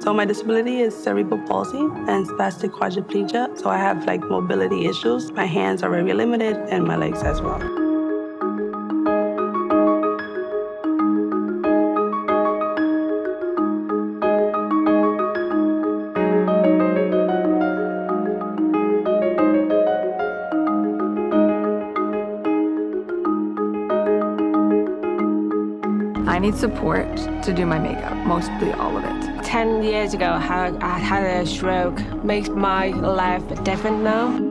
So my disability is cerebral palsy and spastic quadriplegia. So I have like mobility issues. My hands are very limited and my legs as well. I need support to do my makeup, mostly all of it. 10 years ago, I had a stroke. Makes my life different now.